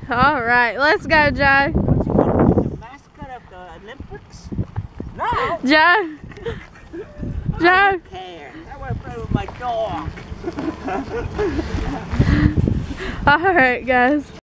All right, let's go, Joe. What's he gonna be, the mascot of the Olympics? No. Joe. I Joe. don't care. I want to play with my dog. All right, guys.